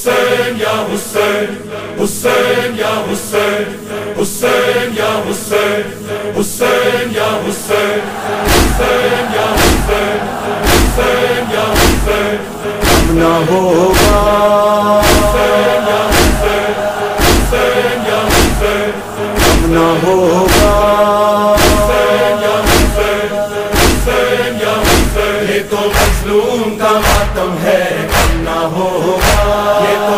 Hussein ya Hussein, Hussein ya Hussein, Hussein ya Hussein, Hussein ya Hussein, Hussein ya Hussein, Hussein ya Hussein, न होगा Hussein ya Hussein, Hussein ya Hussein, न होगा Hussein ya Hussein, Hussein ya Hussein, ये तो मजलूम का मातम है कम न होगा ये तो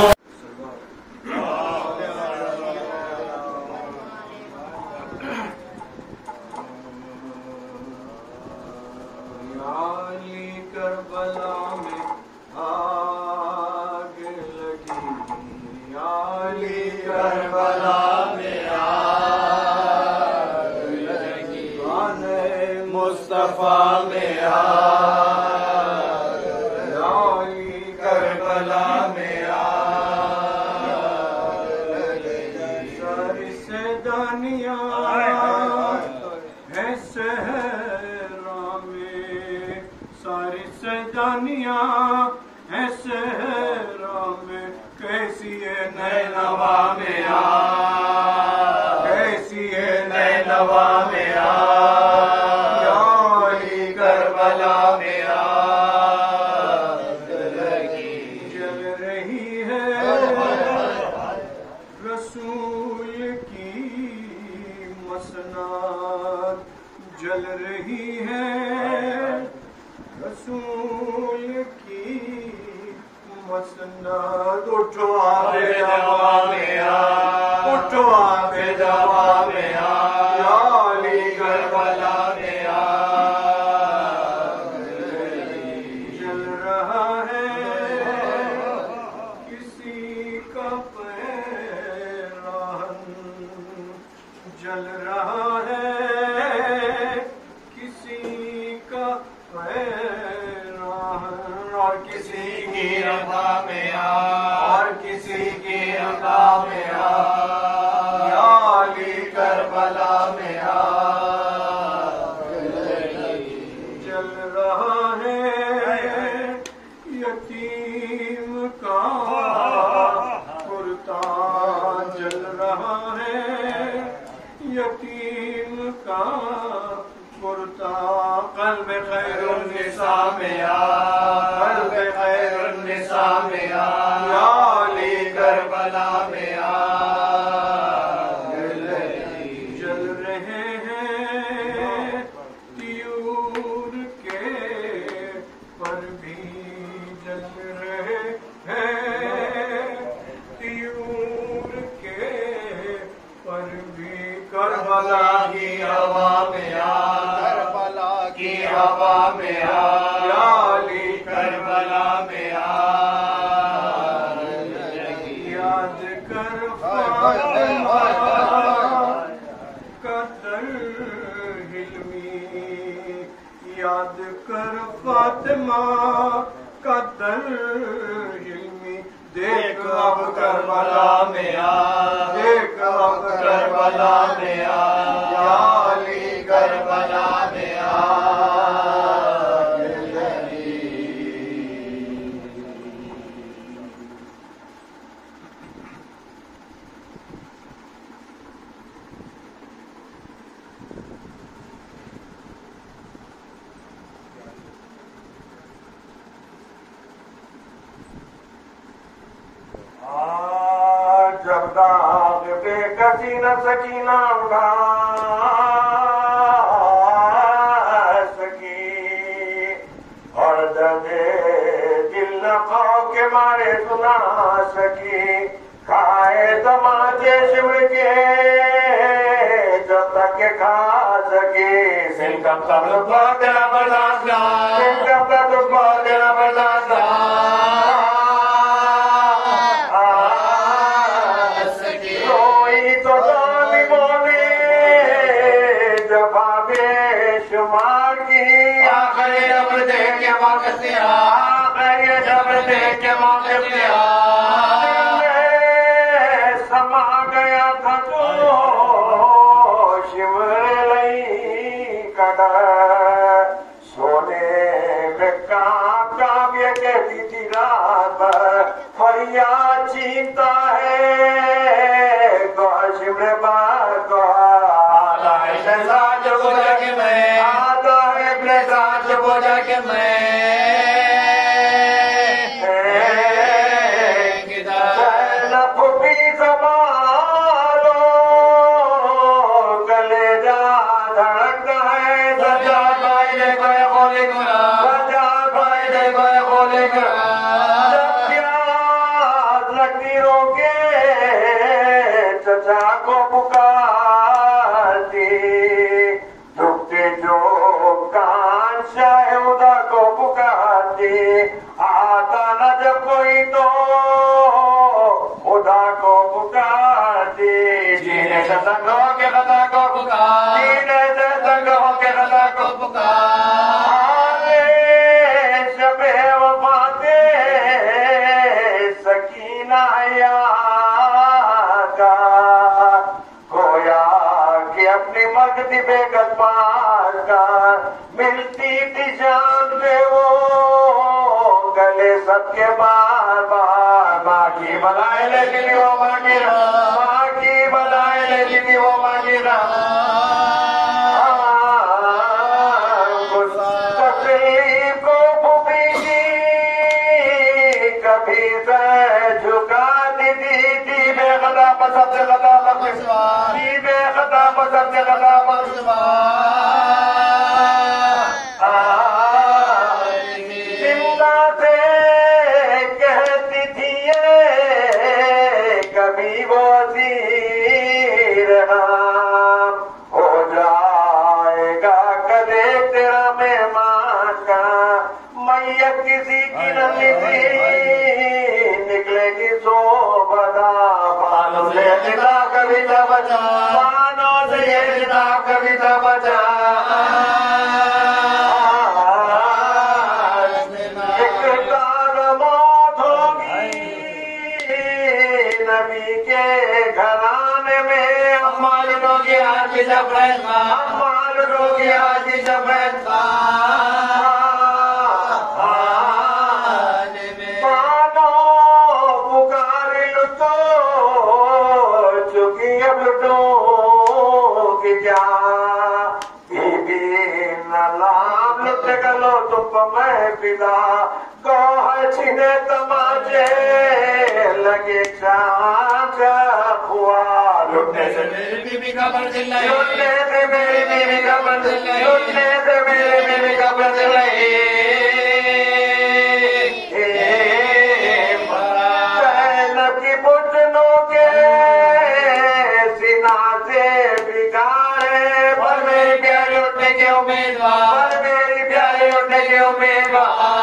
करबला में आग लगी, आली करबला में आग लगी, आने मुस्तफा में आग लगी, करबला में आग लगी, सारी से दानिया है सहरा में, सारी सैदानियाँ हैं सहरा में, कैसी है नैनवा में आ, कैसी है नैनवा में आ, या अली करबला में आग लगी, जल रही है रसूल की मसनाद, जल रही है रसूल की मसनाद, उठो आबे दवा में आ, उठो आबे दवा में आ, या अली करबला में आग लगी, जल रहा है किसी का पैराहन, जल रहा है किसी का और किसी की अदा में आ, और किसी की अदा में आ, या अली करबला में आग लगी, जल रहा है यतीम का कुर्ता, जल रहा है यतीम का कुर्ता, क़ल्ब खैरुन्निसा में आ, क़ल्ब खैरुन्निसा में आ, या अली करबला में आग लगी, जल रहे हैं तियूर के पर भी, जल रहे हैं तियूर के पर भी, करबला की हवा में आ, की हवा में आ, या अली करबला में आग लगी, याद कर फातिमा का दर हिल्मी, याद कर फातिमा का दर हिल्मी, देख अब करबला में आ, देख अब करबला में आ, या अली करबला में आग लगी। जब दाग बेकसी न सकीना उड़ा सकी, और दर्दे दिल न खौफ के मारे सुना सकी, खाए तमाचे शिवर के जब तक के खा सके, सिल कब तक तेरा बर्दाश्त, सिल कब तक तेरा बर्दाश्त, समा गया था तो शिवर लई कड़ सोने में काव्य कहती थी रात भर मैया चीता है शिमरे बार को आधा है साज बोझा के मैं आधा है अपने साज बोझा के मैं को पुकारती दुखते जो कान शाहुदा को पुकारती आता न जब कोई तो खुदा को पुकारती जीने से संग हो के खुदा को पुकार जीने से संग हो के खुदा को पुकार शबे वफाते सकीना अपनी मगदी बेगत पार का मिलती थी शाम से वो गले सबके बार बार माँ की बनाए लेकिन वो मांगी माँ की बनाए लेकिन वो मांगी तकलीफ को फूफी कभी से झुका दी थी बेगदा सबसे गदा सबसे गदा जिंदा से कहती थी ये कभी वो सीर हो जाएगा कदे तेरा मेहमान का मैयत किसी की नली निकलेगी सो बदा बालों से खिला कविता बचा कविता बचा एक तार मौत होगी नबी के घराने में अम्माल रोगी आज जब अम्माल रोगी आज जब मानो पुकार लुटो चुकी अब लुटो क्या नाम लुट गलो तुम मैं पिता गौहर छिने तमाचे लगे हुआ लुटने से मेरी बीवी का बर्दिल नहीं लुटने से मेरी बीवी का बर्दिल नहीं लुटने से मेरी बीवी का बर्दिल नहीं की बुटनों के सीना से बिगाड़े पर मेरी प्यारी उठने के उम्मीदवार पर मेरी प्यारी उठने के उम्मीदवार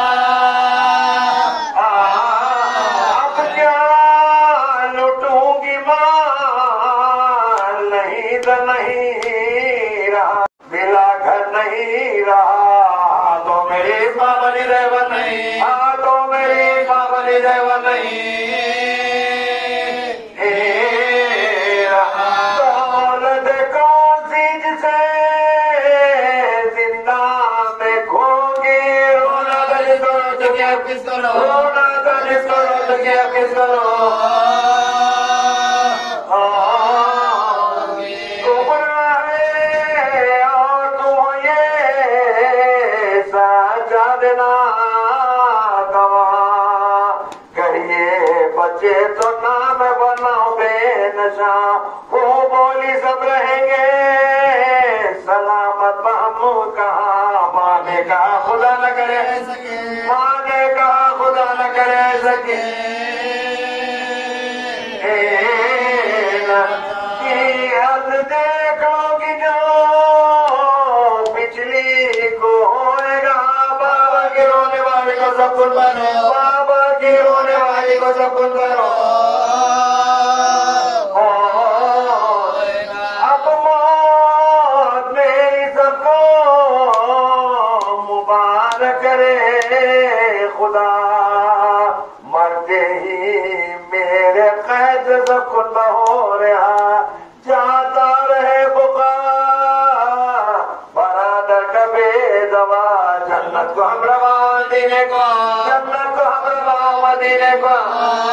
अब क्या लुटूंगी मां नहीं तो नहीं रहा मिला घर नहीं रहा तो मेरी बाबली रेवा नहीं हाँ तो मेरी बाबली रेवा नहीं किस करो रोना तो किस करो तो क्या किस करो उमरा है और तुम ये सजा देना गवा करिए बच्चे तो नाम बनाओ बेनशा वो बोली सब रहेंगे सलामत हम कहा माने का खुदा न करे माने का खुदा न करे सके हद देखोगी जो पिछली को होएगा बाबा के रोने वाले को सब कुछ बनो बाबा के रोने वाले को सब कुछ बनो अब मौत मेरी सबको मुबारक करे खुदा मरते ही मेरे कैद सब खुद हो रहा जाता रहे बुखार बरादर कबे दवा जन्नत को हम रवा देने को जन्नत को हम रवा देने को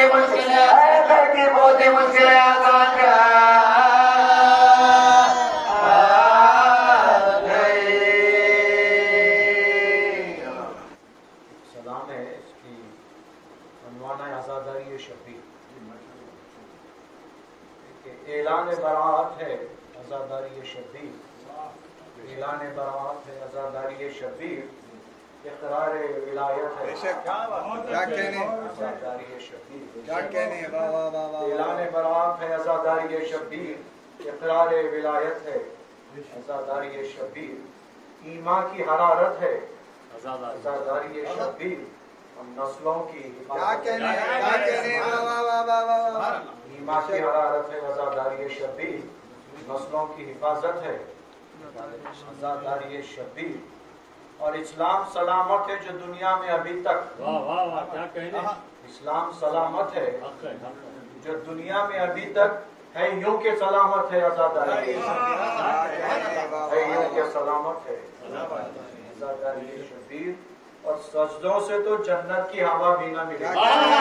लड़की बहुत ही मुश्किल है आसान सलाम है इसकी अनवान है आज़ादारी शफी ऐलान बरात है आज़ादारी शबीर ऐलान बरात है आज़ादारी शबीर इक़रार विलायत है क्या कहने आज़ादारी शबीर क्या कहने वाह वाह वाह वाह ऐलान बरात है आज़ादारी शबीर इक़रार विलायत है आज़ादारी शबीर ईमा की हरारत है आज़ादारी शबीर हम नस्लों की क्या कहने वाह वाह वाह वाह वाह वाह ईमा की हरारत है आज़ादारी शबीर नस्लों की हिफाजत है आज़ादारी शबीर और इस्लाम सलामत है जो दुनिया में अभी तक इस्लाम सलामत है जो दुनिया में अभी तक है यूं के सलामत है आज़ादारी है यूं के सलामत है आज़ादारी शबीर और सजदों से तो जन्नत की हवा भी ना मिलेगी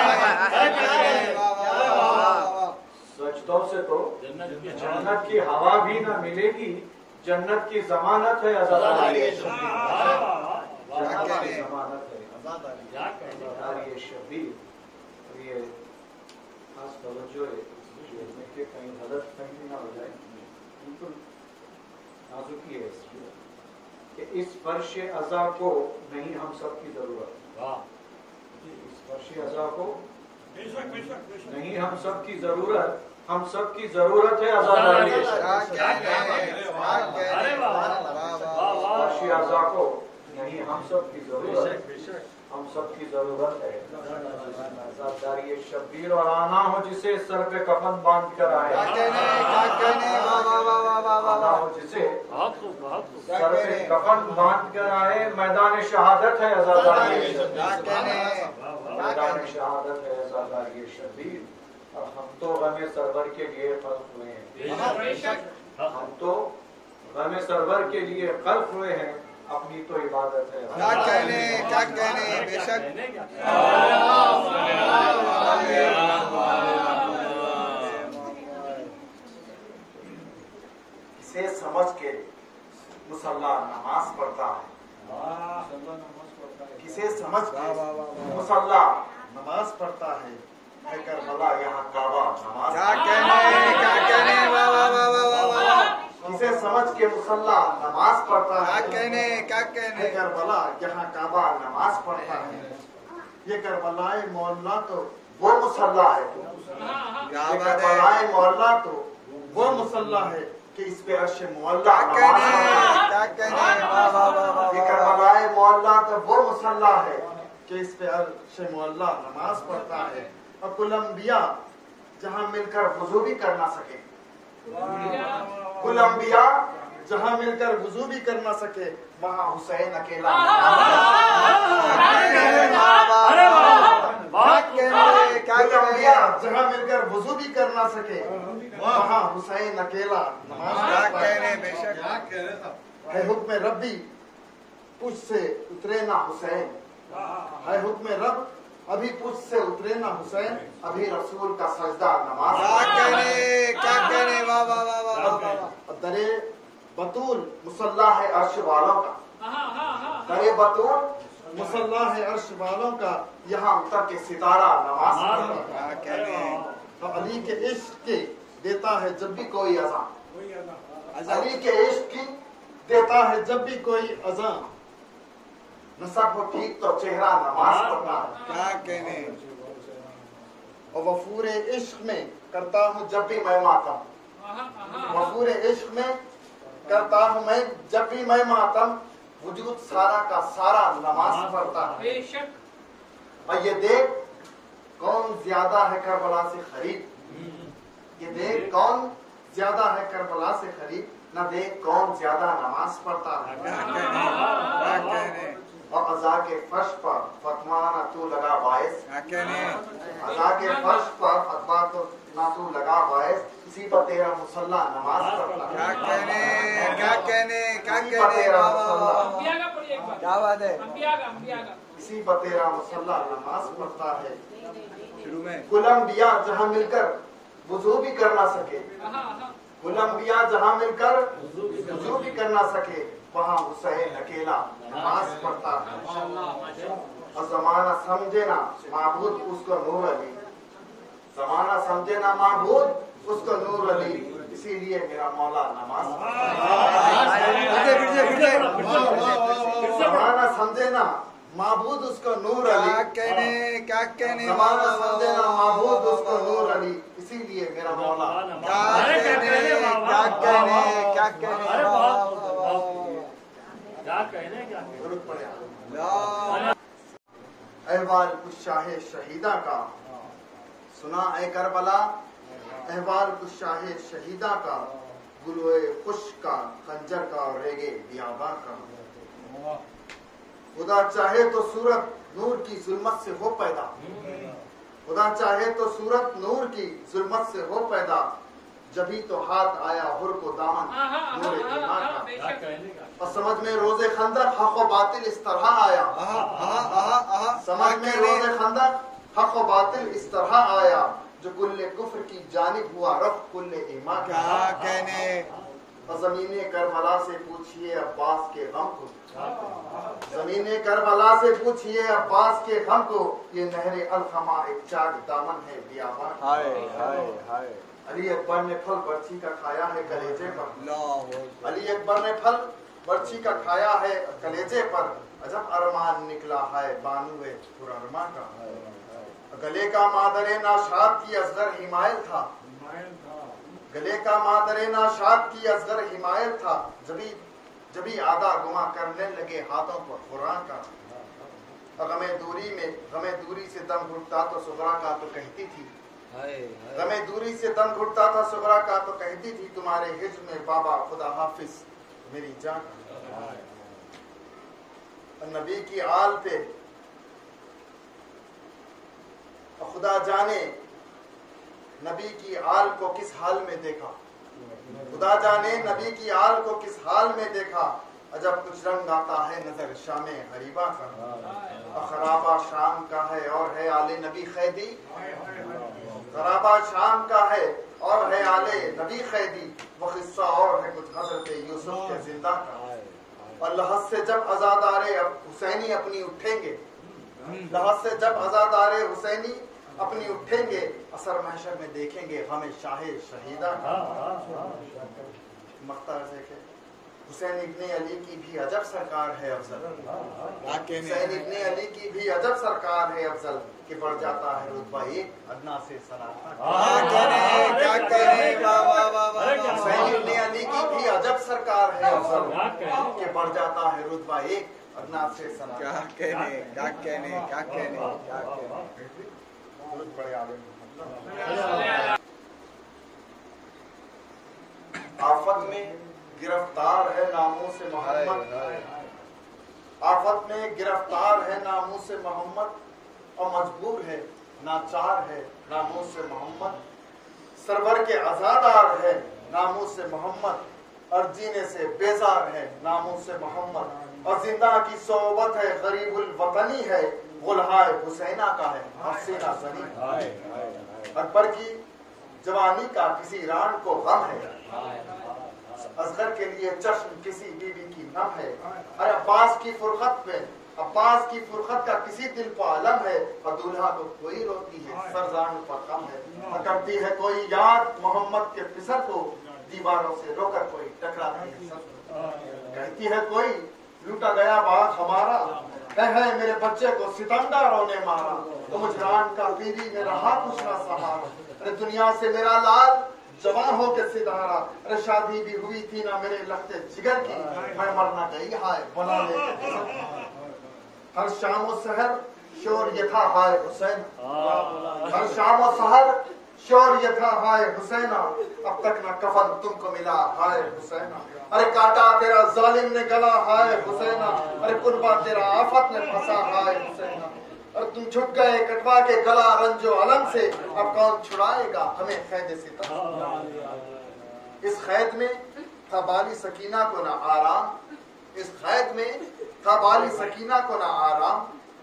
सजदों से तो जन्नत की हवा भी ना मिलेगी जन्नत की जमानत है आज़ादारी जन्नत की जमानत है आज़ादारी शबीर और ये खास तवज्जो है कि कहीं गलत फहमी ना हो जाए बिल्कुल नाजुकी है इसकी कि इस फर्श अज़ा को नहीं हम सब की जरूरत इस फर्श अज़ा को नहीं हम सब की जरूरत हम सब की जरूरत है आज़ादारी फर्श अज़ा को नहीं हम सब की जरूरत हम सब की जरूरत है आज़ादारी शबीर और आना हो जिसे सर पे कफन बांध कर आए आना हो जिसे सर पे कफन बांध कर आए मैदान शहादत है आज़ादारी मैदान शहादत है आज़ादारी शबीर और हम तो गमे सरवर के लिए खल्क हुए हैं हम तो गमे सरवर के लिए खल्क हुए हैं अपनी तो इबादत है क्या कहने बेशक इसे समझ के मुसल्ला नमाज पढ़ता है किसे समझ के मुसल्ला नमाज पढ़ता है करबला यहाँ काबा नमाज क्या कहने वाह वाह वाह वाह वाह किसे समझ के मुसल्ला नमाज पढ़ता है क्या कहने करबला यहाँ काबा नमाज पढ़ता है ये करबलाए मोहल्ला तो वो मुसल्ला है ये करबलाए मोहल्ला तो वो मुसल्ला है कि इस पे अर्श मोहल्ला क्या कहने वाह वाह वाह ये करबलाए मोहल्ला तो वो मुसल्ला है कि इस पे अर्श मोहल्ला नमाज पढ़ता है और कुल अंबिया जहाँ मिलकर वुजू भी कर ना सके कुल अंबिया जहाँ मिलकर वुजू भी कर ना सके वहाँ हुसैन अकेला कुल अंबिया जहाँ मिलकर वुजू भी कर ना सके वहाँ हुसैन अकेला है हुक्म रब्बी पुछ से उतरे ना हुसैन है हुक्म रब अभी पुछ से उतरे ना हुसैन अभी रसूल का सजदा नमाज क्या कहने वाह वाह वाह वाह दरे बतूल मुसल्ला है अर्श वालों का दरे बतूल मुसल्ला है अर्श वालों का यहाँ उतर के सितारा नमाज तो अली के इश्क के देता है जब भी कोई अज़ान अली के इश्क की देता है जब भी कोई अज़ान नसब हो ठीक तो चेहरा नमाज पढ़ता क्या कहने और वफूर इश्क में करता हूँ जब भी मैं मातम वफूर इश्क में करता हूँ मैं जब भी मैं मातम वजूद सारा का सारा नमाज पढ़ता है और ये देख कौन ज्यादा है करबला से खरीद ये देख कौन ज्यादा है करबला से खरीद न देख कौन ज्यादा नमाज पढ़ता है और अज़ा के फर्श पर फतवा ना तू लगा बायस अज़ा के फर्श पर फतवा तो ना तू लगा बायस इसी पर तेरा मुसल्ला नमाज पढ़ता क्या कहने क्या बात है इसी पर तेरा मुसल्ला नमाज पढ़ता है कोलंबिया जहाँ मिलकर वुजू भी कर ना सके, कोलंबिया जहाँ मिलकर वुजू भी कर ना सके, वहाँ हुसैन अकेला नमाज पढ़ता है। और जमाना समझे ना माबूद उसको नूर अली, जमाना समझे ना माबूद उसको नूर अली, इसीलिए मेरा मौला नमाज। जमाना समझे ना माबूद उसको नूर अली, क्या कहने जमाना समझे ना माबूद उसको नूर अली, इसीलिए मेरा मौला। क्या कहने जरूरत पड़े अहवाल कुछ शाहे शहीदा का, सुना ए करबला अहवाल कुछ शाहे शहीदा का, गुलोए खुश का खंजर का और रेगे बियाबा का। खुदा चाहे तो सूरत नूर की जुल्मत से हो पैदा, खुदा चाहे तो सूरत नूर की जुल्मत से हो पैदा, जभी तो हाथ आया हुर को दामन नूर ईमान का। और समझ में रोजे खंदक हक व बातिल इस तरह आया, समझ में रोजे खंदक हक व बातिल इस तरह आया, जो कुल्ले कुफ्र की जानिब हुआ रफ कुल्ले ईमान का। और ज़मीने करबला से पूछिए अब्बास के गम को, ज़मीने करबला से पूछिए अब्बास के गम को, ये नहरे अलखमा एक चाक दामन है बियाबान। अली अकबर ने फल बर्छी का खाया है कलेजे पर, अली अकबर ने फल बर्छी का खाया है कलेजे पर, अजब अरमान निकला है बानुए पुररमा का। गले का मादरे नाशाद की असगर हिमायल था, गले का मादरे नाशाद की असगर हिमायल था, जभी आधा गुमा करने लगे हाथों पर खुरान का। गमे दूरी से दम घुटता तो सुगरा का तो कहती थी, गमे दूरी से दम घुटता था सुगरा का तो कहती थी, तुम्हारे हिज्र में बाबा खुदा हाफिज मेरी जान। नबी की आल पे खुदा जाने नबी की आल को किस हाल में देखा, खुदा जाने नबी की आल को किस हाल में देखा, अजब कुछ रंग आता है नजर शामे हरीबा का। खराबा शाम का है और है आले नबी खैदी, खराबा शाम का है और है आले नबी खैदी, वो किस्सा और है कुछ हजरत यूसुफ के जिंदा का। और लहज से जब आजादारे हुसैनी अपनी उठेंगे, लहज से जब आजादारे हुसैनी अपनी उठेंगे, असर महशर में देखेंगे हमें शाहे शहीदा का। मख्तार देखे हुसैन इब्ने अली की भी अजब सरकार है अफजल, हुसैन इब्ने अली की भी अजब सरकार है अफजल, कि बढ़ जाता है रुतबा एक अदना से सलाफा। हुसैन इब्ने अली की भी अजब सरकार है अफजल, कि बढ़ जाता है रुतबा एक अदना से सलाफा। क्या कहने बड़े आलिम। आफत में गिरफ्तार है नामों से मोहम्मद, आफत में गिरफ्तार है नामों से मोहम्मद, और मजबूर है नाचार है नामों से मोहम्मद। सरवर के आजादार है नामों से मोहम्मद, और जीने से बेजार है नामों से मोहम्मद। और जिंदा की सोबत है गरीबुल वतनी है, गुलहाय हुसैना का है हसीना सनी। अकबर की जवानी का किसी रान को गम है, असगर के लिए चश्म किसी बीबी की नम है। अरे अब्बास की फुरखत का किसी दिल को आलम है, और दूल्हा को कोई रोती है सरजान पर कम है। करती है कोई याद मोहम्मद के फिसर को, दीवारों से रोकर कोई टकराती है। कहती है कोई लूटा गया बात हमारा, है मेरे बच्चे को सितमगारों ने मारा, तो मुझ रान का पीरी में रहा कुछ ना सहारा। अरे दुनिया से मेरा लाल जवान हो के सिधारा, अरे शादी भी हुई थी ना मेरे लखते जिगर की, मैं मरना गई हाय बुला ले। हर शाम और सहर शोर ये था हाय हुसैन, हर शाम और सहर शोर ये था हाय हुसैना, अब तक ना कफन तुमको मिला हाय हुसैना। अरे काटा तेरा जालिम ने गला हाय हुसैना, अरे कुर्बा तेरा आफत ने फंसा हाय हुसैना। और तुम छुट गए कटवा के गला रंजो अलम से, अब कौन छुड़ाएगा हमें कैद सितम। इस कैद में था बाली सकीना को ना आराम, इस कैद में था बाली सकीना को ना आराम,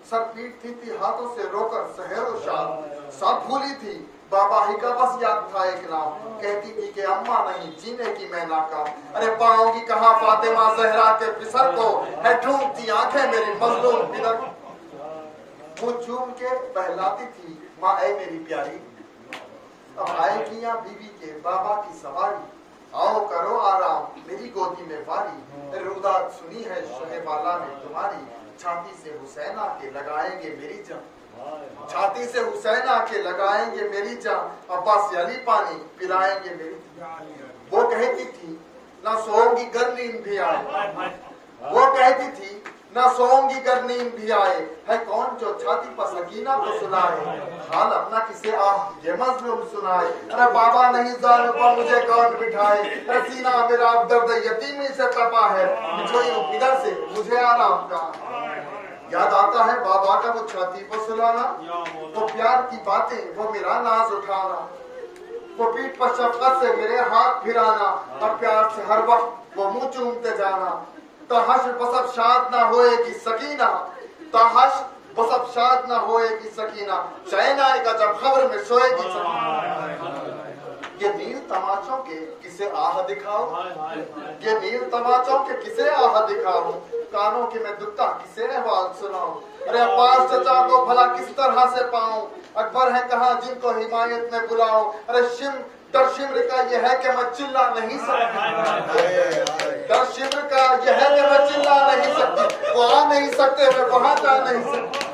सर पीटती थी हाथों से रोकर सहरो शाम, सब भूली थी बाबा ही का बस याद था एक नाम। कहती थी कि अम्मा नहीं जीने की मैं नाकाम, अरे पाऊंगी कहाँ फातिमा जहरा के पिसर को, है ढूंढती आंखें मेरी मजलूम बिदर। वो चूम के बहलाती थी माँ ऐ मेरी प्यारी, अब आएगी यहाँ बीवी के बाबा की सवारी, आओ करो आराम मेरी गोदी में वारी, रुदात सुनी है शहबाला ने तुम्हारी, छाती से हुसैन आके लगाएंगे मेरी जान, छाती से हुसैन आके लगाएंगे मेरी जान, अब्बास अली पानी पिलाएंगे मेरी जान। वो कहती थी ना सोऊंगी गर नींद भी आए, वो कहती थी ना सोऊंगी गर नींद भी आए, है कौन जो छाती पर सकीना को सुनाए, हाल अपना किसे आह ये मजलूम सुनाए, अरे बाबा नहीं जान पर मुझे कौन बिठाए, अरे सीना मेरा दर्द यतीमी से तपा है, इधर से मुझे आराम का। याद आता है बाबा का वो छाती पर सुलाना, वो प्यार की बातें वो मेरा नाज उठाना, वो पीठ पर शफकत से मेरे हाथ फिराना, और प्यार से हर वक्त वो मुंह चूमते जाना। तहश बसब शाद ना होएगी सकीना, तहश बसब शाद ना होएगी सकीना, चैन आएगा जब खबर में सोएगी सकीना। ये नील तमाचों के किसे आह दिखाओ, ये नील तमाचों के किसे आह दिखाओ, कानों के मैं दुखता किसे अहवाल सुनाऊं, अरे अब्बास चचा को भला किस तरह से पाऊं, अकबर है कहाँ जिनको हिमायत में बुलाऊं, अरे डर शिम्र का यह है कि मैं चिल्ला नहीं सकती, डर शिम्र का यह है कि मैं चिल्ला नहीं सकती, वो आ नहीं सकते मैं वहां जा नहीं सकती।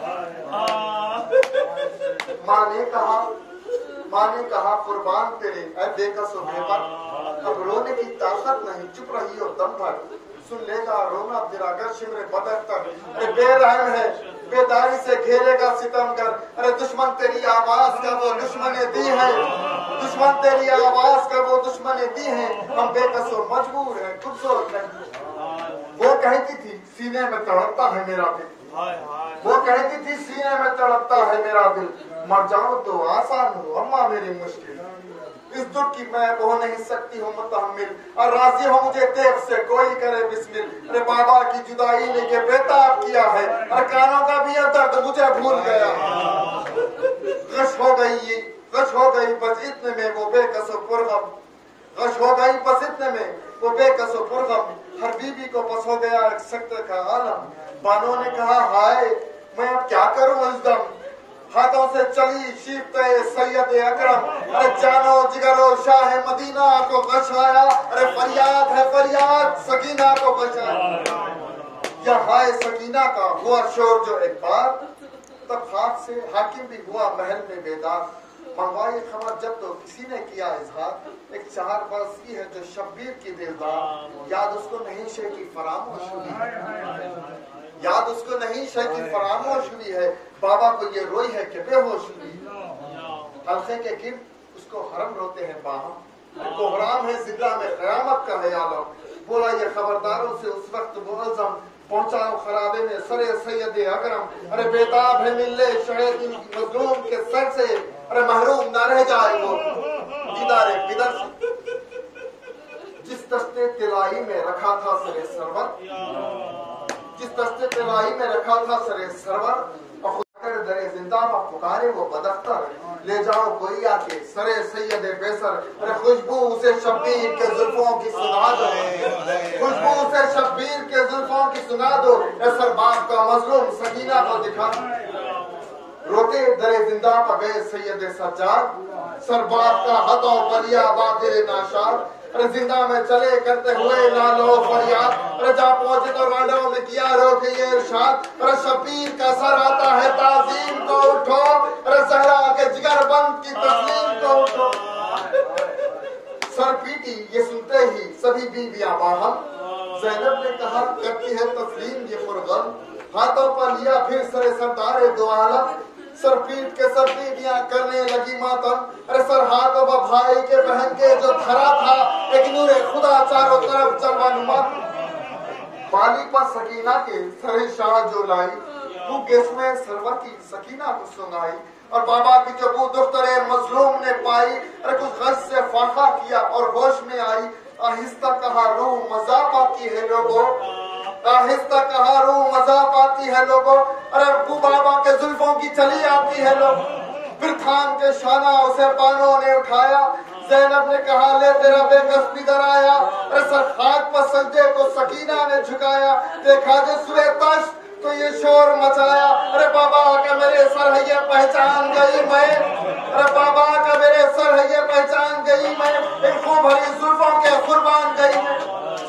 माँ ने कहा कुर्बान तेरे ऐ बेकस व बेपर, अब रोने की ताकत नहीं चुप रही हो दम भर, सुन लेगा रोना तेरा गर शिमरे बदर तक, अरे बेरहम है बेदारी से घेरेगा सितमगर, अरे दुश्मन तेरी आवाज का वो दुश्मने दी है, दुश्मन तेरी आवाज का वो दुश्मने दी है, हम बेकस व मजबूर है खूबसूरत नहीं। वो कहती थी सीने में तड़पता है मेरा दिल, वो कहती थी सीने में तड़पता है मेरा दिल, मर जाऊं तो आसान हो अम्मा मेरी मुश्किल, इस दुख की मैं हो नहीं सकती हूँ मुतहम्मिल, और राजी हो मुझे देख से कोई करे बिस्मिल, अरे बाबा की जुदाई ने ये बेताब किया है, और कानों का भी दर्द मुझे भूल गया, गश हो गई बस इतने में वो बेकसो पुरगम, गश हो गई बस इतने में वो बेकसो पुरगम, हर बीबी को बस हो गया एक सख्त का आलम। बानों ने कहा हाय मैं अब क्या करूं इस दम, हाथों से चली शीफ्ते सैयद अकरम, अरे जानो जिगरो शाह मदीना को बचाया, अरे फरियाद है फरियाद सकीना को बचाया। या हाय सकीना का हुआ शोर जो एक बार, तब हाथ से हाकिम भी हुआ महल में बेदार, मंगवाई खबर जब तो किसी ने किया इजहार, एक 4 वर्ष की है जो शब्बीर की दिलदार, याद उसको नहीं शे की फरामोश हुई है, याद उसको नहीं शे की फरामोश हुई है, बाबा को ये रोई है कि बेहोश हुई, हल्के के गिर उसको हरम रोते हैं बाहम, कोहराम है जिंदा में क़यामत का है आलम, बोला ये खबरदारों से उस वक्त वो अज़म, पहुंचाओ खराबे में सरे सैयद अकरम, अरे बेताब है मिले शहीद मजलूम के सर से, अरे महरूम न रह जाए वो दीदारे बिदर से, जिस दस्ते तिलाई में रखा था सरे सरवर, जिस दस्ते तिलाई में रखा था सरे सरवर, दरे जिंदा पुकारे वो बदख्तर, ले जाओ कोई आके सरे सैयद बेसर, अरे खुशबू उसे शब्बीर के जुल्फों की सुना दो, खुशबू उसे शब्बीर के जुल्फों की सुना दो, सरबाब का मजलूम सकीना को दिखा। रोते दरे जिंदा पर गए सैयद सज्जाद, सरबाब का हथों बलिया बादिल नाशाद, अरे जिंदा में चले करते हुए नालो फरियाद, अरे जा पहुंचे तो रांडों में किया रोक ये इरशाद, अरे शबीर का सर आता है ताजीम को उठो, अरे सहरा के जिगर बंद की तस्लीम को उठो। सर पीटी ये सुनते ही सभी बीवियां बाहम, ज़ैनब ने कहा करती है तस्लीम ये फुरगम, हाथों पर लिया फिर सरे सरदार दो आलम, सर पीट के सब बीवियां करने लगी मातम, अरे सर हाथों पर भाई के बहन के जो धरा था एक नूरे खुदा चारों तरफ जलवानुमा, बाली पर सकीना के सरे शाह जो लाई, तू गेस में सरवर की सकीना को सुनाई, और बाबा की जो वो दुख्तरे मजलूम ने पाई, अरे कुछ गश से फाका किया और होश में आई, आहिस्ता कहा रूह मजाक की है लोगों, आहिस्ता कहा रूह मजा पाती है लोगों, अरे अब्बू बाबा के जुल्फों की चली आती है लोग। फिर थाम के शाना उसे बानों ने उठाया, ज़ैनब ने कहा ले तेरा बेकस इधर आया। अरे सर खाक पर सजदे को सकीना ने झुकाया, देखा जो सुबह तश तो ये शोर मचाया। अरे बाबा का मेरे सर है ये पहचान गई मैं, अरे बाबा का मेरे सर है ये पहचान गई मैं, इन खूब भरी जुल्फों के कुर्बान गई मैं।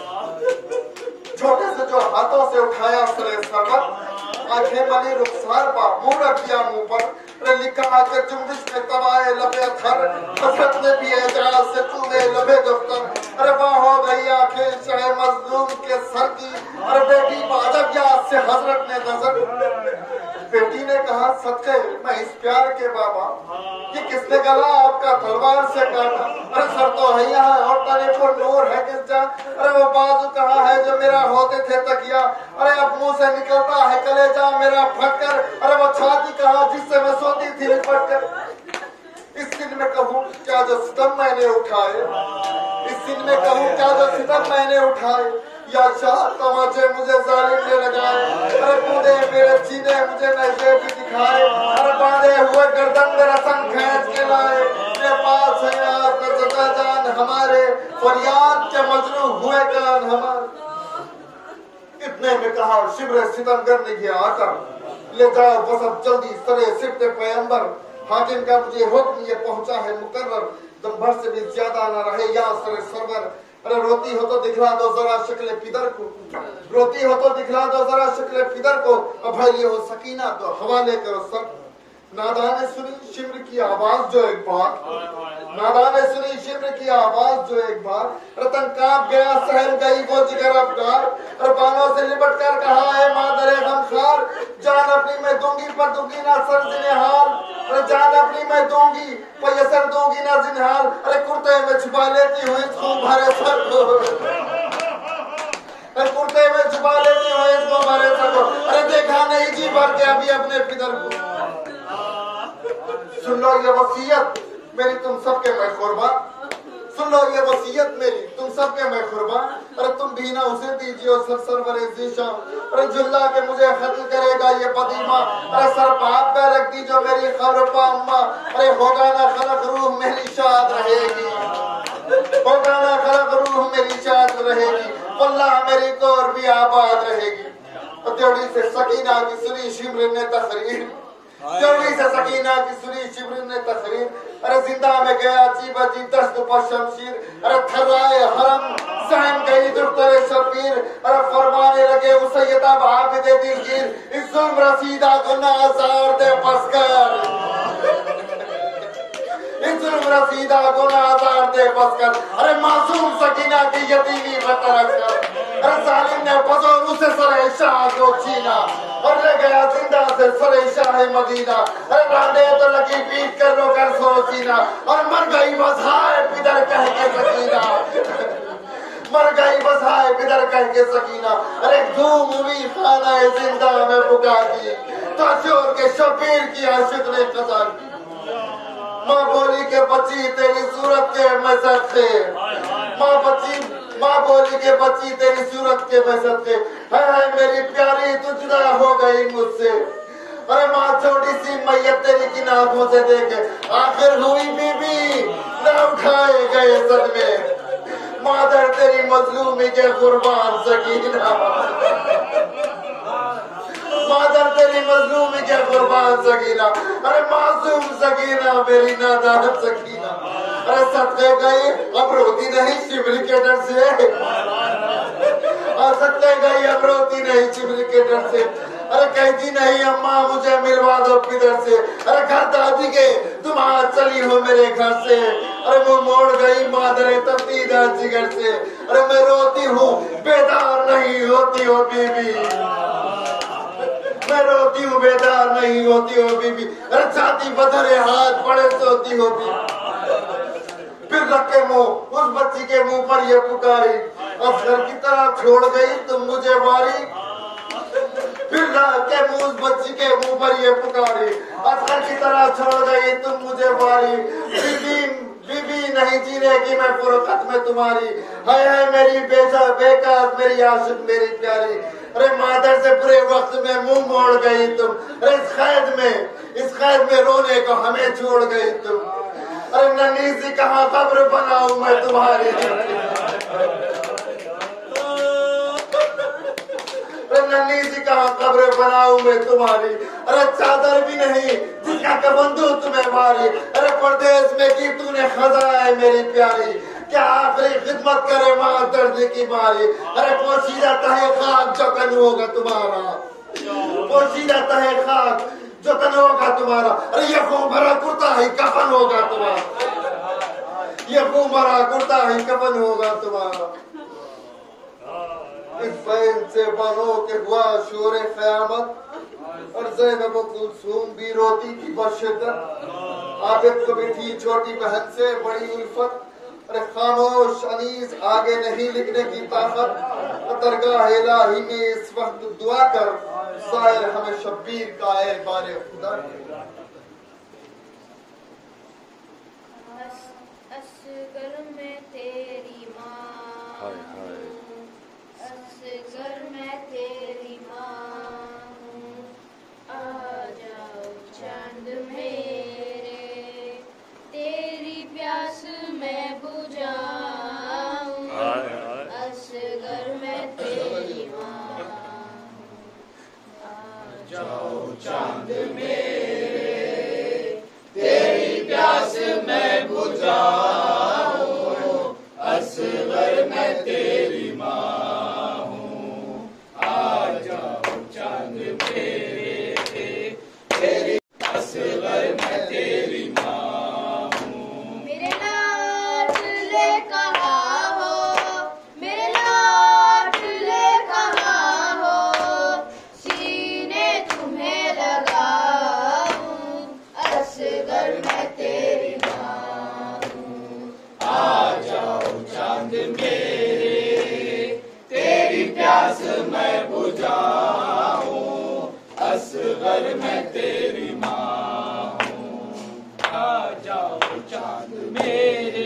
छोटे से जो हाथों से उठाया सरे सरबत, आंखें मली रुखसार पा मुंह रख दिया मुंह पर। अरे लिखा आके जुम्बिश में तबाए लबे थर, हसरत ने भी एजाज से चूमे लबे दफ्तर। अरे वाह हो गई आंखें चाहे मजलूम के सर की, अरे बेटी अजब याद से हजरत ने नजर। बेटी ने कहा सच्चे मैं इस प्यार के बाबा, ये किसने गला आपका तलवार से काटा? अरे सर तो है यहाँ और तने पर नूर है किस जा। अरे वो बाजू कहाँ है जो मेरा होते थे तकिया, अरे अब मुंह से निकलता है कलेजा मेरा फटकर। अरे वो छाती कहाँ जिससे मैं सोती थी लिपट कर। इस दिन में कहूँ क्या जो सितम मैंने उठाए, इस दिन में कहूँ क्या जो सितम मैंने उठाए, या शाह तमाचे मुझे जालिम ने लगाए। अरे कूदे मेरे सीने मुझे नशे भी दिखाए, अरे बांधे हुए गर्दन में रसन खींच के लाए। मेरे पास है आपका जगा जान हमारे, फरियाद के मजरू हुए कान हमारे। इतने में कहा शिब्र सितम करने की आकर, ले जाओ बस अब जल्दी सरे सिफ्ते पैगंबर। हाकिम का मुझे हुक्म ये पहुंचा है मुकर्रर, दम भर से भी ज्यादा न रहे यहाँ सरे सरवर। अरे रोती हो तो दिखला दो जरा शक्ल पिदर को, रोती हो तो दिखला दो जरा शक्ल पिदर को। अब भाई हो सकीना तो हवाले करो सब। नादा ने सुनी शिब्र की आवाज जो एक बार, नादा ने सुनी शिब्र की आवाज जो एक बार। रतन कांप गया सहम गई वो जिगर अफगार, और बानों से लिपट कर कहा है मादरे गमखार, जान अपनी मैं दूंगी पर दूंगी ना सर जिन्हार। अरे जान अपनी मैं दूंगी पर ये सर दूंगी ना जिन्हार। अरे कुर्ते में छुपा लेती हूँ इस खूब भरे सर को, कुर्ते में छुपा लेती हूँ इसको भरे सर को। अरे देखा नहीं जी भर के अभी अपने पितर को। सुन लो ये वसीयत मेरी तुम सबके मैं कुर्बान, सुन लो ये वसीयत मेरी तुम सबके मैं कुर्बान। अरे तुम भी ना उसे दीजिए सर सरवरे ज़ीशान, अरे जुल्ला के मुझे खत्ल करेगा ये पदीमा। अरे सर पाप पे रख दी जो मेरी खबर पा अम्मा। अरे होगा ना खलक रूह मेरी शाद रहेगी, होगा ना खलक रूह मेरी शाद रहेगी, वल्लाह मेरी कोर भी आबाद रहेगी। त्योड़ी से सकीना की सुनी शिब्र ने तकरीर, त्योड़ी से सकीना की सुनी शिब्र ने तकरीर। अरे जिंदा में गया चीबा जी दस्त पर शमशीर, अरे थर्राए हरम सहम गई दुर्तरे शबीर। अरे फरमाने लगे उसैयदा आबिदे दिलगीर, इस जुल्म रसीदा गुनाह ज़ार दे पसकर, इस जुल्म रसीदा गुनाह ज़ार दे पसकर। अरे मासूम सकीना की यतीमी बतरक कर, अरे जालिम ने बजौर उसे सरे शाह को छीना, और ले गया जिंदा से सरे शाह मदीना। अरे रांडे तो लगी पीट कर रोकर सोचीना, और मर गई बसाए पिदर कह के सकीना, मर गई बसाए पिदर कह के सकीना। अरे धूम हुई खाना जिंदा में पुकार की, तो चोर के शबीर की आशिक ने कसा की। माँ बोली के बच्ची तेरी सूरत के मसद थे, माँ बोली के बच्ची तेरी सूरत के मसद थे, है मेरी प्यारी तू जुदा हो गई मुझसे। अरे माँ छोटी सी मैयत तेरी की आंखों से देखे आखिर हुई बीबी न उठाए गए सदमे, मादर तेरी मजलूमी के कुर्बान सकीना, मादर तेरी मजलूमी के कुर्बान सकीना। अरे मासूम सकीना मेरी नादान सकीना। अरे सदके गई अब रोती नहीं शिब्र के डर से, और सदके गई अब रोती नहीं शिब्र के डर से। अरे कहती नहीं अम्मा मुझे मिलवा दो पिदर से, अरे घर दादी के तुम आज चली हो मेरे घर से। अरे वो मोड़ गई मादरे तब्दीदा जिगर से, अरे मैं रोती हूँ बेदार नहीं होती हो बीबी, मैं रोती हूँ बेदार नहीं होती हो बीबी। अरे छाती बधरे हाथ पड़े सोती हो बीबी। फिर रखे मुंह उस बच्ची के मुंह पर ये पुकारी, अफसर की तरह छोड़ गई तुम मुझे वारी। फिर रखे मुंह उस बच्ची के मुंह पर ये पुकारी, अफसर की तरह छोड़ गई तुम मुझे वारी। बीबी नहीं जीने की मैं फुरकत में तुम्हारी, है मेरी बेजा बेकार मेरी आशिक मेरी प्यारी। अरे मादर से बुरे वक्त में मुंह मोड़ गई तुम। अरे इस कैद में रोने को हमें छोड़ गई तुम। अरे नन्ही सी कहाँ कब्र बनाऊं मैं तुम्हारी। अरे नन्ही सी कहाँ कब्र बनाऊं मैं तुम्हारी। अरे चादर भी नहीं जिसका कफन दूं तुम्हें भारी। अरे परदेश में की तूने खजा है मेरी प्यारी, क्या आखिरी खिदमत करे माँ दर्द की मारी। अरे पोशीदा तहे खाक जो तन होगा तुम्हारा, पोशीदा तहे खाक जो तन होगा तुम्हारा। अरे ये खून भरा कुर्ता ही कफन होगा तुम्हारा, ये खून भरा कुर्ता ही कफन होगा तुम्हारा। इस बैन से बनो के हुआ शोर क़यामत और ज़ैनब कुलसूम भी रोती थी बशिद्दत। आबिद को भी थी छोटी बहन से बड़ी उल्फत। अरे खामोश अनीस आगे नहीं लिखने की ताकत। दरगाह इलाही में इस वक्त दुआ कर ज़ाहिर हमें शब्बीर का है बारे खुदा। असगर में तेरी माँ, असगर में तेरी माँ हूँ। आ जाओ चांद मेरे, तेरी प्यास मैं बुझाऊं। असगर में तेरी माँ हूँ। आ जाओ चांद मेरे, तेरी प्यास मैं बुझाऊं। असगर में तेरी माँ हूँ। आ जाओ चांद मेरे, तेरी असगर में तेरी माँ हूँ। मेरे लाडले कहाँ हो, मेरे लाडले कहाँ हो, सीने तुम्हें लगाऊं। असगर में तेरी माँ हूँ। आ जाओ चांद मेरे, तेरी प्यास मैं बुझाऊं। असगर में तेरी माँ हूँ। आ जाओ चांद मेरे,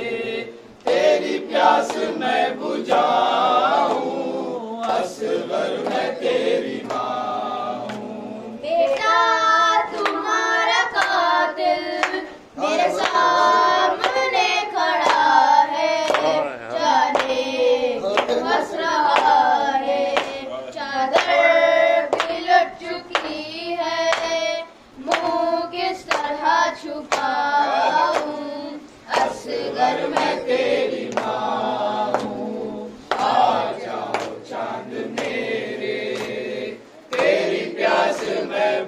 तेरी प्यास मैं बुझाऊं। असगर में तेरी माँ हूँ। बेटा तुम्हारा कातिल मेरे सामने खड़ा है, जाने हंस रहा है। चादर भी लुट चुकी है, मुंह किस तरह छुपाऊं। असगर में तेरी माँ हूँ। आ जाओ चांद मेरे, तेरी प्यास मैं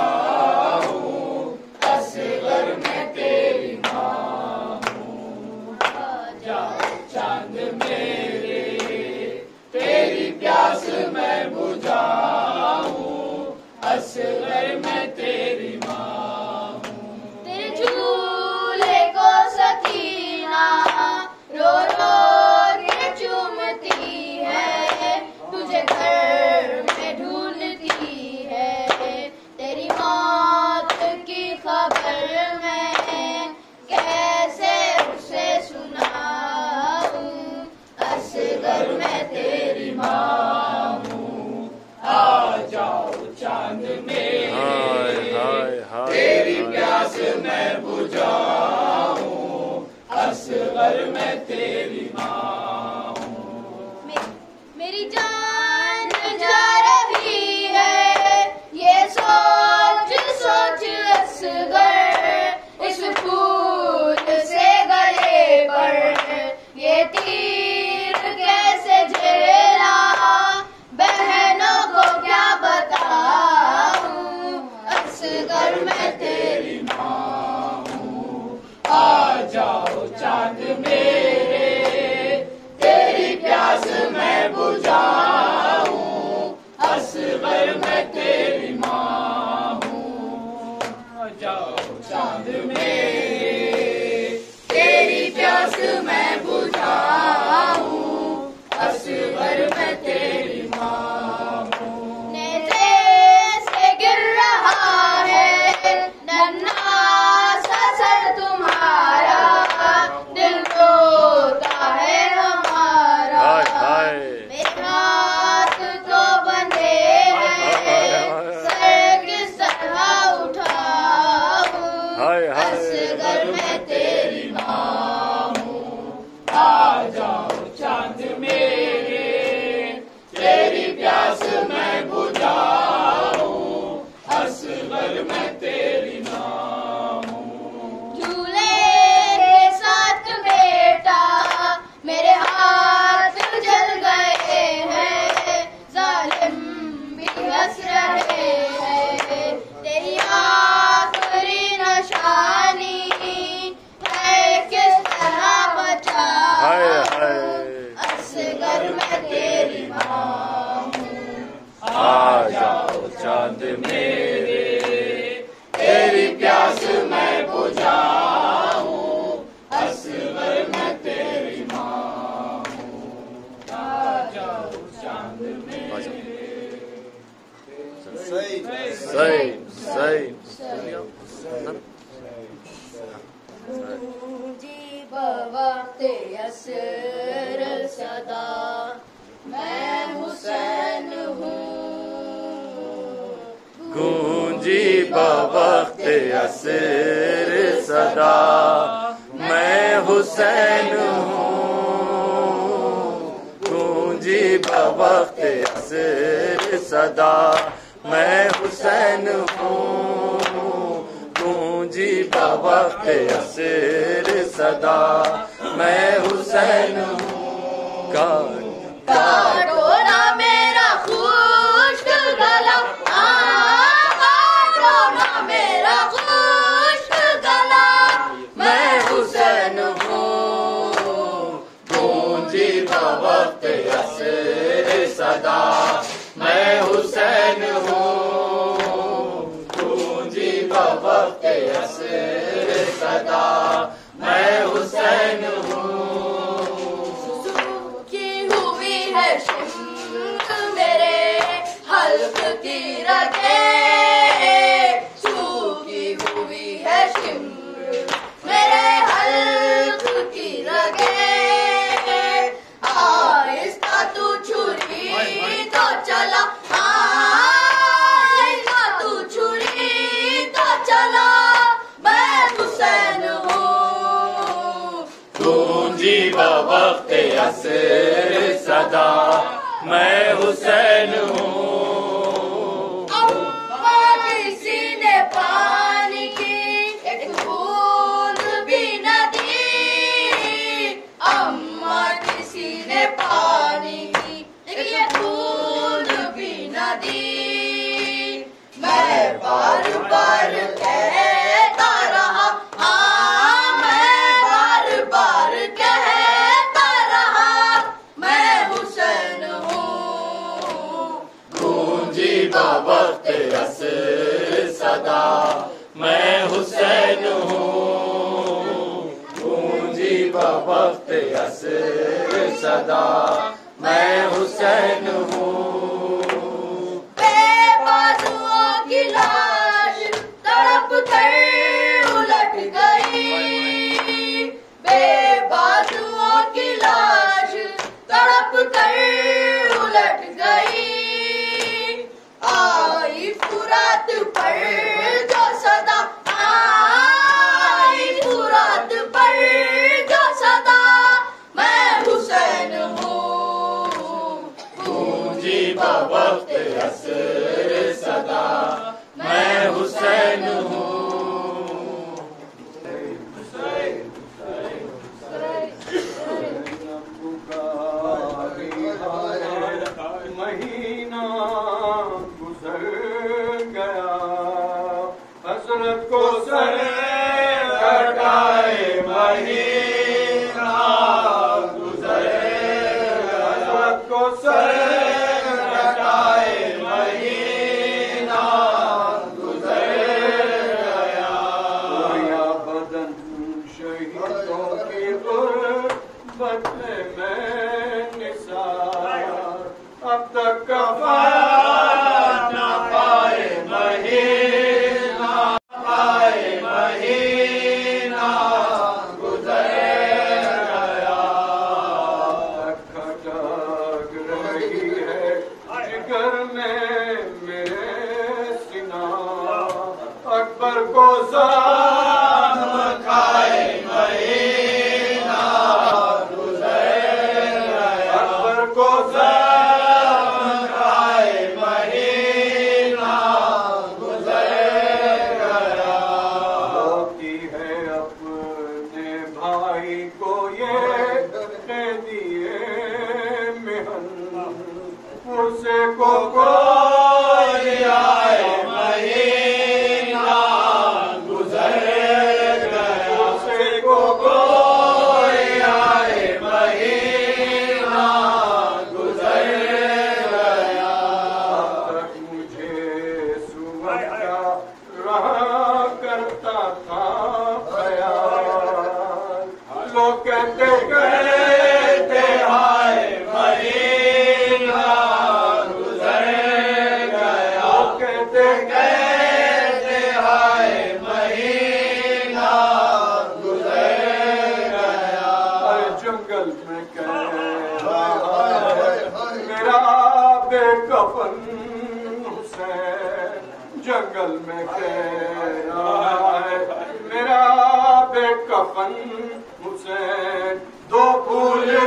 बुझाऊं। असगर में तेरी माँ हूँ। आ जाओ चांद मेरे, तेरी प्यास मैं बुझाऊं। असगर में तेरी माँ हूँ। तेरे झूले को सकीना रो रो के चूमती है, तुझे घर में ढूंढती है। तेरी मौत की खबर मैं कैसे उसे सुनाऊं। असगर में तेरी माँ हूँ। आ जाओ चांद मेरे, तेरी प्यास मैं बुझाऊं। असगर में तेरी माँ हूँ। मेरी जान जा रही है, ये सोच सोच असगर। इस फूल से गले पर ये तीर कैसे झेला, बहनों को क्या बताऊं। असगर में तेरी माँ हूँ। आ जाओ चांद मेरे, तेरी प्यास मैं बुझाऊं। असगर में तेरी माँ हूँ। आ जाओ चांद मेरे, तेरी प्यास मैं बुझाऊं। असगर में तेरी माँ हूँ। नेज़े से गिर रहा है नन्हा सा सर तुम्हारा, दिल रोता है हमारा। मेरे हाथ तो गूंजी बवक्ते असर सदा मैं हुसैन हूँ। गूंजी बवक्ते असर सदा मैं हुसैन हूँ। गूंजी बवक्ते असर सदा मैं हुसैन हूँ। गूंजी बवक्ते असर सदा मैं हुसैन हूँ। काटो ना मेरा खुश्क गला, काटो ना मेरा खुश्क गला मैं हुसैन हूँ। गूंजी बवक्ते असर सदा मैं हुसैन हूँ। गूंजी बवक्ते असर सदा मैं हुसैन हूँ। सूखी हुई है शिम्क मेरे हल्क की रगें, सूखी हुई है शिम्क मेरे हल्क की रगें। आहिस्ता तू छुरी तो चला, आहिस्ता तू छुरी तो चला मैं हुसैन हूँ। गूंजी बवक्ते असर सदा मैं हुसैन हूँ। अम्मा किसी ने पानी की एक बूंद भी न दी, अम्मा किसी ने पानी की एक बूंद भी न दी। मैं बार बार कहता रहा, मैं बार बार कहता रहा मैं हुसैन हूँ। गूंजी बवक्ते असर सदा मैं हुसैन हूँ। गूंजी बवक्ते असर सदा मैं हुसैन हूँ। बेबाजुओं की लाश तड़प कर उलट गई, बेबाजुओं की लाश तड़प कर उलट गई। आई फुरात पर जो सदा, आई फुरात पर जो सदा मैं हुसैन हूँ। गूंजी बवक्ते असर सदा मैं हुसैन हूँ। महीना गुजर गया, हसरत को सर कटाए महीना गुजर गया, हसरत को सर कटाए महीना गुजर गया। पूरा बदन शहीदों की गुर्बत में निसार, अब तक कफन न पाए महीना, पाए महीना गुजर गया। खटक रही है जिगर में मेरे सिना, अकबर को ज़ख्म खाए महीना गुजर गया। अकबर को ज़ख्म खाए शक्ल में कह रहा है मेरा बेकफन हुसैन। दो फूल